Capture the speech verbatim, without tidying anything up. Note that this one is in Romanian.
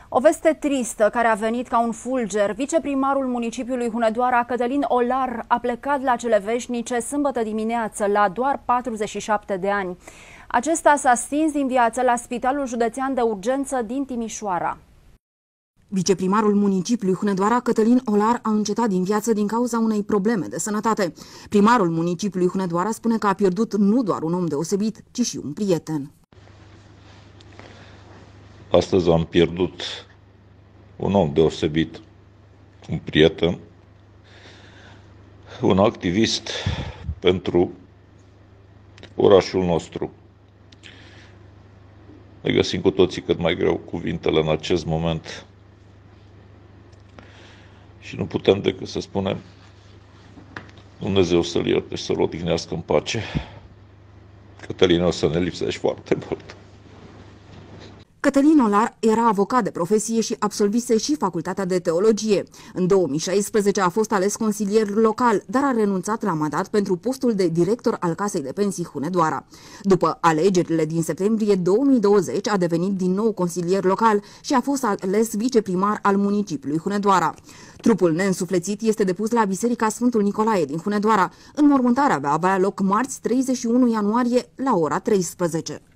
O veste tristă care a venit ca un fulger. Viceprimarul municipiului Hunedoara, Cătălin Olar, a plecat la cele veșnice sâmbătă dimineață, la doar patruzeci și șapte de ani. Acesta s-a stins din viață la Spitalul Județean de Urgență din Timișoara. Viceprimarul municipiului Hunedoara, Cătălin Olar, a încetat din viață din cauza unei probleme de sănătate. Primarul municipiului Hunedoara spune că a pierdut nu doar un om deosebit, ci și un prieten. Astăzi am pierdut un om deosebit, un prieten, un activist pentru orașul nostru. Ne găsim cu toții cât mai greu cuvintele în acest moment și nu putem decât să spunem Dumnezeu să-l ierte și să-l odihnească în pace. Cătălin, o să ne lipsești foarte mult. Cătălin Olar era avocat de profesie și absolvise și facultatea de teologie. În două mii șaisprezece a fost ales consilier local, dar a renunțat la mandat pentru postul de director al Casei de Pensii Hunedoara. După alegerile din septembrie două mii douăzeci a devenit din nou consilier local și a fost ales viceprimar al municipiului Hunedoara. Trupul neînsuflețit este depus la Biserica Sfântul Nicolae din Hunedoara. Înmormântarea va avea loc marți treizeci și unu ianuarie la ora treisprezece.